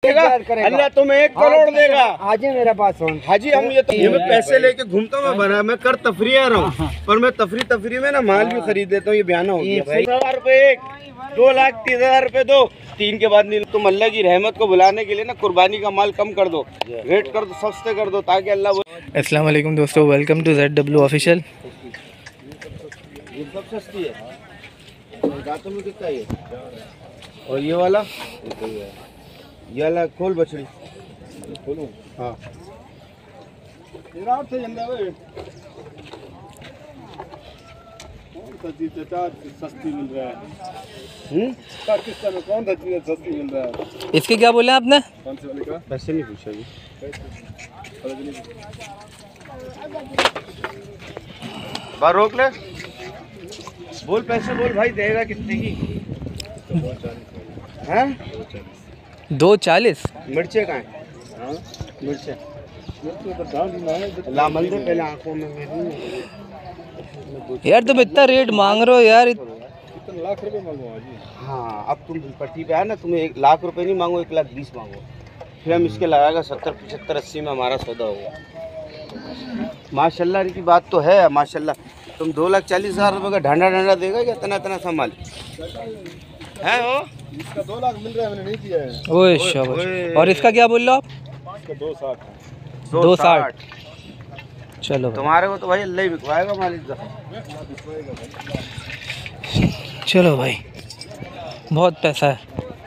देगा, अल्लाह तुम्हें 1 करोड़ देगा। हाजी मेरे पास फोन। हाजी हम ये मैं पैसे लेके घूमता हूँ, बना मैं कर तफरी आ रहा हूँ, पर मैं तफरी में ना माल भी खरीद लेता हूँ। ये बयाना हो गया भाई। 1000 रुपए 1, 2,30,000 रुपए दो, 3 के बाद नहीं। तुम अल्लाह की रहमत को बुलाने के लिए ना कुर्बानी का माल कम कर दो, रेट कर दो, सस्ते कर दो, ताकि अल्लाह। अस्सलाम वालेकुम दोस्तों, वेलकम टू ZW ऑफिशियल। ये सब सस्ती है, दांतों में कितना ये, और ये वाला खोल बछड़ी खोलूं। हाँ से कौन सा चीज सस्ती मिल रहा है? पाकिस्तान में कौन सा चीज सस्ती मिल रहा है? इसके क्या बोले आपने? कौन से वाले का? पैसे नहीं पूछा जी। बार रोक ले, बोल पैसे बोल भाई, देगा कितने की? 240। मिर्चे कहाँ है? मिर्चे लामल दे पहले आंखों में मेरी। यार तुम इतना रेट मांग रहे हो यार। कितना लाख रुपए मांगो जी? हाँ, अब तुम पट्टी पे आए ना, तुम्हें 1 लाख रुपए नहीं मांगो, 1,20,000 मांगो, फिर हम इसके लगाएगा 70, 75, 80 में हमारा सौदा होगा। माशाल्लाह की बात तो है, माशाल्लाह। तुम 2,40,000 रुपए का ढांडा देगा क्या? तना संभाल है वो। इसका 2 लाख मिल रहा है, मैंने नहीं दिया है। ओए शाबाश। और इसका क्या बोल रहे हो आप? इसका 260 है। 260। चलो तुम्हारे को तो भाई अल्लाह ही बिकवाएगा मालिक का। चलो भाई, बहुत पैसा है।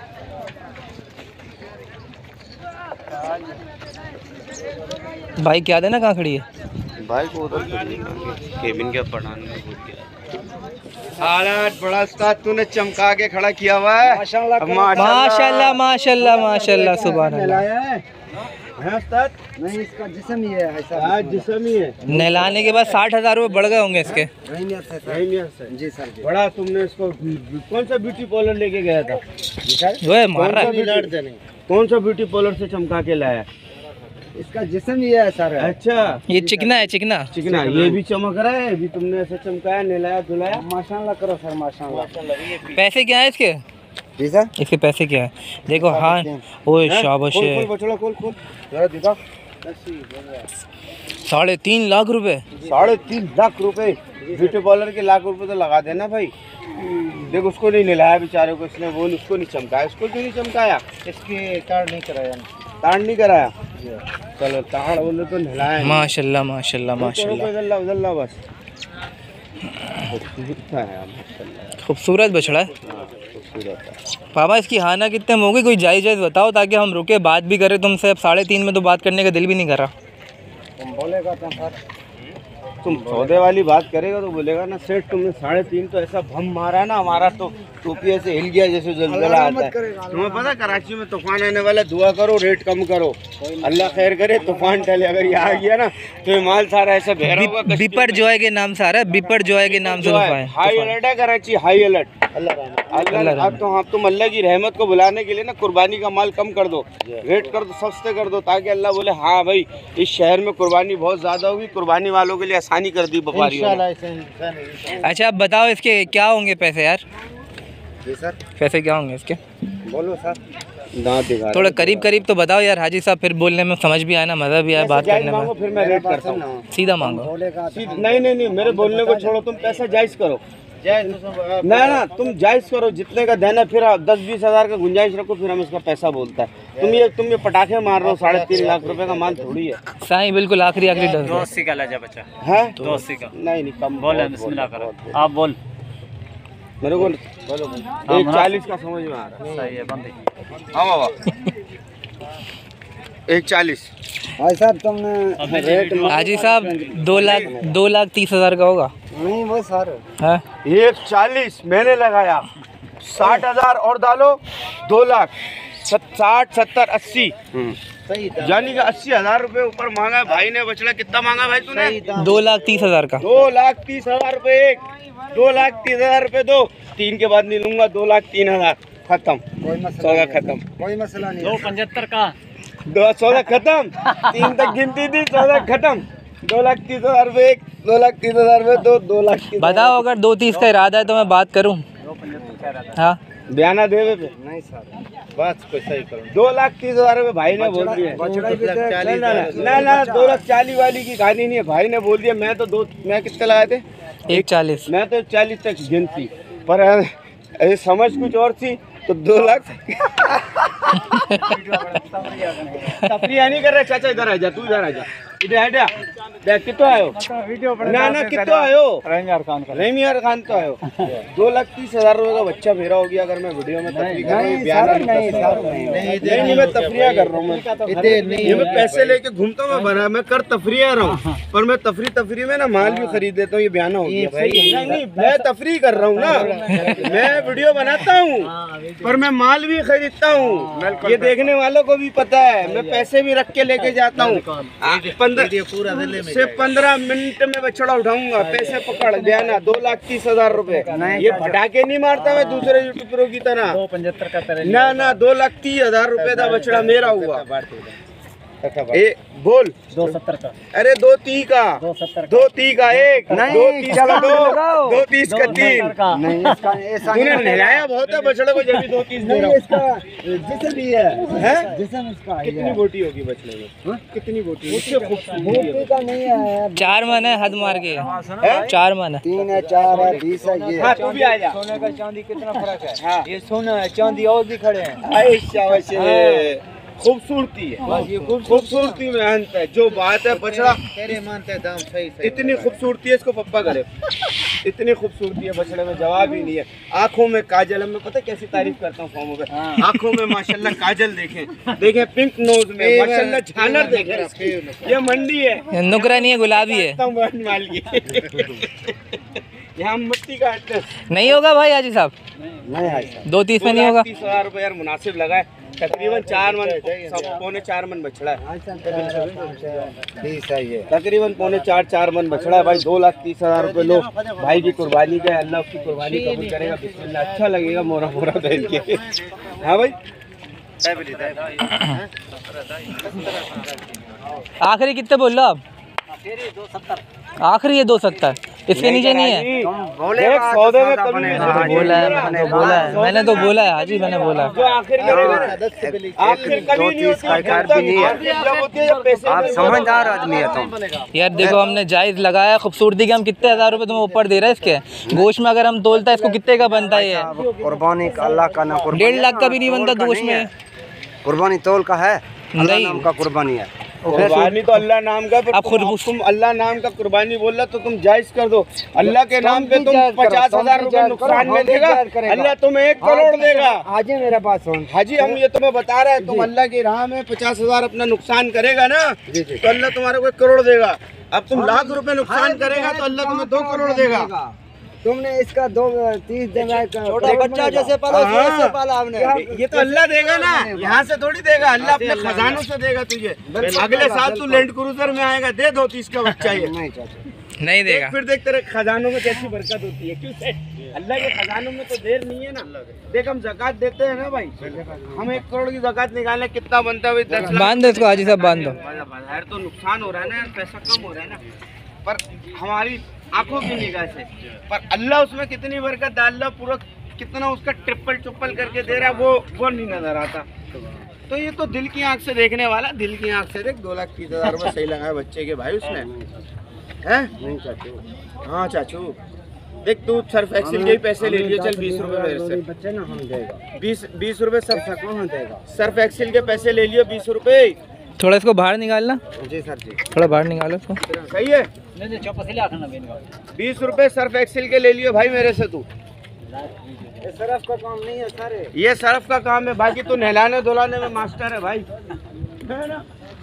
भाई क्या देना, कहाँ खड़ी है? भाई को उधर केबिन के पढ़ाने में भूल गया। हालात बड़ा उस्ताद तूने चमका के खड़ा किया हुआ है। माशाल्लाह माशाल्लाह माशाल्लाह माशाल्लाह, सुभान अल्लाह। है उस्ताद? नहीं, इसका जिस्म ही है ऐसा। हाँ, जिस्म ही है। नहलाने के बाद 60,000 रुपये बढ़ गए होंगे इसके। जी सर। बड़ा तुमने इसको कौन सा ब्यूटी पार्लर लेके गया था? वो मार रहा है। कौन सा ब्यूटी पार्लर से चमका के लाया? इसका जिस्म ही है सर। अच्छा, ये चिकना है, चिकना ये भी चमक रहा है। अभी तुमने ऐसे चमकाया, नहलाया धुलाया। माशाल्लाह करो सर, माशाल्लाह। पैसे क्या है इसके? जी सर, इसके पैसे क्या है? देखो। हाँ, ओए शाबाश। खोल जरा दिखा। 3.5 लाख रुपए। 3.5 लाख रुपए ब्यूटी पार्लर के, लाख रुपए तो लगा देना भाई। देख, उसको नहीं नहलाया बेचारे को इसने, वो उसको नहीं चमकाया। इसको क्यों नहीं चमकाया? इसके ताड़ नहीं कराया। ताड़ नहीं कराया? चलो, ताड़ बोले तो नहलाया। माशाल्लाह माशाल्लाह माशाल्लाह। बस खूबसूरत बछड़ा है पापा। इसकी हाना कितने में होगी? कोई जायज़ बताओ, ताकि हम रुके बात भी करें तुमसे। अब 3.5 में तो बात करने का दिल भी नहीं कर रहा। तुम बोलेगा तो सर, तुम सौदे वाली बात करेगा तो बोलेगा ना सेठ, तुमने 3.5 तो ऐसा भम मारा ना, हमारा तो टोपी ऐसे हिल गया जैसे जलजला आता है। तुम्हें पता कराची में तूफान आने वाला, दुआ करो, रेट कम करो, अल्लाह खैर करे, तूफान टले। अगर ये आ गया ना तो ये माल सारा ऐसा बहरा होगा। बिपर जॉय के नाम से आ रहा है, बिपर जॉय के नाम से। हाई अलर्ट है कराची, हाई अलर्ट। अल्लाह अब तो तुम अल्लाह की रहमत को बुलाने के लिए ना कुर्बानी का माल कम कर दो, रेट कर दो, सस्ते कर दो, ताकि अल्लाह बोले हाँ भाई इस शहर में कुर्बानी बहुत ज़्यादा होगी। कुर्बानी वालों के लिए आसानी कर दी व्यापारियों ने। अच्छा, अब बताओ इसके क्या होंगे पैसे यार? जी सर, पैसे क्या होंगे इसके? बोलो सर। दांत दिखा थोड़ा करीब तो बताओ यार हाजी साहब, फिर बोलने में समझ भी आया ना, मज़ा भी आया बात करने में। फिर मैं रेट करता हूँ। सीधा मांगो। नहीं, मेरे बोलने को छोड़ो, तुम पैसा जायज़ करो। ना, तुम जायज़ करो जितने का देना, फिर 10-20 हज़ार का गुंजाइश रखो, फिर हम इसका पैसा बोलता है। तुम ये पटाखे मार रहे हो, 3.5 लाख रुपए का माल थोड़ी है। साईं बिल्कुल आखिरी 280 का लाजा बचा है। 280 का नहीं कम बोल। बिस्मिल्लाह करो, आप बोल। मेरे को 140 का समझ में आ रहा है। सही है, बंद। हाँ बाबा 140। भाई साहब तुमने रेट हाजी साहब 2,30,000 का होगा। नहीं वो सर है 140 मैंने लगाया, 60,000 और डालो, 2 लाख 60, 70, 80 सही था। यानी कि 80,000 रुपए ऊपर मांगा भाई ने। बचड़ा कितना मांगा भाई तूने? 2,30,000 का। 2,30,000 रुपए 1, 2,30,000 रुपए दो, 3 के बाद नहीं लूंगा। 2,03,000 खत्म, सौदा खत्म। कोई मसला नहीं। 275 का सौदा खत्म। 3 तक गिनती थी, सौदा खत्म। 2,30,000 रुपए 1, 2,30,000 रुपए 2, 2,30,000। बताओ, अगर 2.30 का इरादा है तो मैं बात करूं। हाँ बयाना देवे पे नहीं सर बस पैसा ही करो। 2,30,000 रुपये भाई ने बोल दिया। बछड़ा भी ना 2,40,000 वाली की कहानी नहीं है, भाई ने बोल दिया। मैं कितने लगाए थे? 1,40। मैं तो 40 तक गिनती, पर ऐसे समझ कुछ और थी तो 2 लाख। तफरिया नहीं कर रहे चाचा, इधर आ जा, तू इधर आ जा, इधर आ जा। देख कितो आयो ना कितो आयो रहीमियार खान तो आयो। 2,30,000 रुपये का बच्चा मेरा हो गया अगर मैं वीडियो में तफरी कर रहा हूँ। नहीं मैं तफरिया कर रहा हूँ। ये मैं पैसे लेके घूमता हूँ, मैं कर तफरिया रहा हूँ, पर मैं तफरी में ना माल भी खरीद देता हूँ। ये बयाना हो गया भाई। नहीं मैं तफरी कर रहा हूँ ना, मैं वीडियो बनाता हूँ पर मैं माल भी खरीदता हूँ। ये देखने वालों को भी पता है, मैं पैसे भी रख के लेके जाता हूँ। 15 मिनट में बछड़ा उठाऊंगा, पैसे पकड़ गया ना। 2,30,000 रुपए। ये भटाके नहीं मारता मैं दूसरे यूट्यूबरों की तरह। 2,75 ना 2,30,000 रुपए का बछड़ा मेरा हुआ। बोल 2,70 का। अरे 2,30 का 2,30 का 1 2,30 का 2 2,30 का 3। नहीं इसका ऐसा तूने नहलाया बहुत है बछड़े को, जब भी 2,30 दे रहा हूँ। इसका जिसम भी है जिसम इसका कितनी बोटी होगी बछड़े में? कितनी बोटी? उससे बोटी का नहीं है। 4 मन है हद मार के, 4 मन है। 3 है 4 है 20 है। ये हाँ तू भी आ जा। सोने का चांदी कितना फर्क है? हाँ ये सोना है चांदी और भी खड़े हैं। ऐसा खूबसूरती है, खूबसूरती में अंत है। जो बात है बछड़ा तेरे मानते दाम सही इतनी खूबसूरती है, इसको पप्पा करे। इतनी खूबसूरती है बछड़े में, जवाब ही नहीं है। आंखों में काजल, मैं पता कैसी तारीफ करता हूँ फॉर्मों पे। आंखों में माशाल्लाह काजल देखें पिंक नोज में माशाल्लाह झालर देखें। ये मंडी है, नुकरा नहीं है, गुलाबी है। माल की यहाँ मिट्टी काटते नहीं होगा भाई हाजी साहब, नहीं है। 2,30 में नहीं होगा। 30,000 रुपये यार मुनासिब लगाए। तकरीबन 4 मन, पौने 4 मन बछड़ा है। 20 है ये। तकरीबन पौने 4 मन बछड़ा है भाई। 2,30,000 रुपये लो भाई की कुर्बानी का, अल्लाह उसकी कुर्बानी कबूल करेगा। बिस्मिल्लाह, अच्छा लगेगा मोरा पहन के। हाँ भाई आखिरी कितने बोल रहे हो आप? आखिरी है 2,70, इसके नीचे नहीं है। देख सौदे में कभी भी हाँ, बोला है मैंने तो बोला है हाजी, मैंने बोला। जो आखिर करेगा ना, आखिर कभी नहीं होती है। आप समझदार आदमी है तुम। यार देखो हमने जायज लगाया, खूबसूरती के हम कितने हज़ार रुपए तुम्हें ऊपर दे रहे हैं इसके। गोश्त में अगर हम तोलता है इसको कितने का बनता है? ये कुर्बानी का अल्लाह का ना, 1.5 लाख का भी नहीं बनता गोश्त में। कुर्बानी तोल का है, अल्लाह नहीं। नाम का कुर्बानी है। कुर्बानी तो अल्लाह नाम का, आप खुद तुम अल्लाह नाम का कुर्बानी बोल रहा तो तुम जायज कर दो। अल्लाह के नाम पे तुम 50,000 रुपए नुकसान में देगा, अल्लाह तुम्हें 1 करोड़ देगा। हाजी मेरे पास सुन हाजी, हम ये तुम्हें बता रहे हैं, तुम अल्लाह की राह में 50,000 अपना नुकसान करेगा ना तो अल्लाह तुम्हारे को 1 करोड़ देगा। अब तुम लाख रुपए नुकसान करेगा तो अल्लाह तुम्हें 2 करोड़ देगा। तुमने इसका 2-30 दिन छोटा बच्चा जैसे पाला वैसे पाला हमने। ये तो अल्लाह देगा ना, यहाँ से थोड़ी देगा, अल्लाह अपने खजानों से देगा तुझे। अगले साल तू लैंड क्रूजर में आएगा, दे 2,30 का बच्चा ये नहीं देगा। फिर देख तेरे खजानों में कैसी बरकत होती है। क्यों से अल्लाह के खजानों में तो देर नहीं है ना। देख हम ज़कात देते हैं ना भाई, हम 1 करोड़ की ज़कात निकालने कितना बनता है भाई? 10 लाख। बांध दो इसको हाजी साहब, बांध दो। यार तो नुकसान हो रहा है ना यार, पैसा कम हो रहा है ना, पर हमारी आंखों की निगाह से। पर अल्लाह उसमें कितनी बरकत डाल रहा, पूरा कितना उसका ट्रिपल करके दे रहा है, वो नहीं नजर आता। तो ये तो दिल की आंख से देखने वाला, दिल की आंख से देख। 2,30,000 रुपये सही लगाया बच्चे के भाई उसने, है? नहीं चाचू। हाँ चाचू देख, तू सर्फ एक्सिल के ही पैसे ले लिए, चल 20 रुपये मेरे से। बच्चे ना हम देगा 20 रुपये कौन देगा? सर्फ एक्सिल के पैसे ले लिए 20 रुपये। थोड़ा इसको बाहर निकालना, जी सर जी। थोड़ा बाहर निकालो इसको। सही है। 20 रुपये सर्फ एक्सिल के ले लियो भाई मेरे से तू। ये सरफ का काम नहीं है सर, ये सर्फ का काम है, बाकी तू नहलाने धुलाने में मास्टर है भाई, है ना?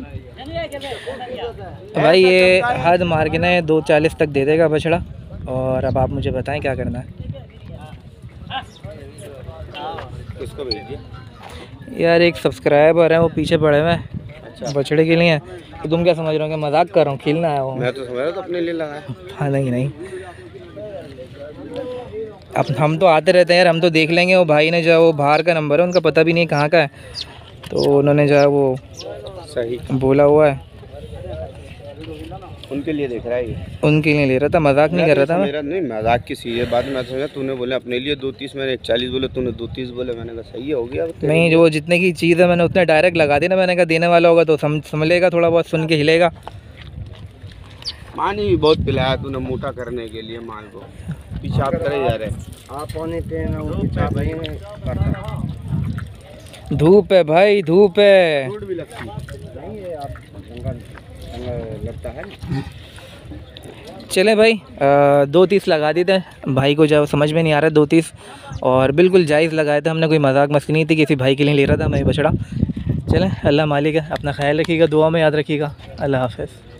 तो भाई ये हद मार के ना 2,40 तक दे देगा बछड़ा। और अब आप मुझे बताएं क्या करना है। किसको भेज दिया? यार एक सब्सक्राइबर है, वो पीछे पड़े हुए हैं बछड़े के लिए। तो तुम क्या समझ रहे हो कि मजाक कर रहा हूँ, खेलना है वो? मैं तो समझ रहा हूँ अपने लिए लगाया। हाँ नहीं अब हम तो आते रहते हैं यार, हम तो देख लेंगे। वो भाई ने जो वो बाहर का नंबर है, उनका पता भी नहीं कहाँ का है, तो उन्होंने जो है वो सही बोला हुआ है। उनके लिए देख रहा है ये। उनके लिए ले रहा था, मजाक नहीं कर रहा था मैं। मेरा नहीं मजाक की सीधे बाद में समझा, तूने बोले अपने लिए 2.30, मैंने 1.40 बोले, तूने 2.30 बोले, मैंने कहा सही हो गया। नहीं, जो जितने की चीज़ है मैंने उतने डायरेक्ट लगा दी ना, मैंने कहा देने वाला होगा तो समझेगा, थोड़ा बहुत सुन के हिलेगा। मानी भी बहुत पिलाया तूने मोटा करने के लिए माल को, पेशाब करे जा रहे। आप पौने 3 धूप है भाई, धूप है। रोड भी लगती नहीं है, आप जंगल लगता है। चलें भाई, 2.30 लगा देते हैं भाई को, जब समझ में नहीं आ रहा 2.30, और बिल्कुल जायज़ लगाए थे हमने, कोई मजाक मस्ती नहीं थी, किसी भाई के लिए ले रहा था मैं बछड़ा। चलें, अल्लाह मालिक है, अपना ख्याल रखिएगा, दुआ में याद रखिएगा। अल्लाह हाफ़िज़।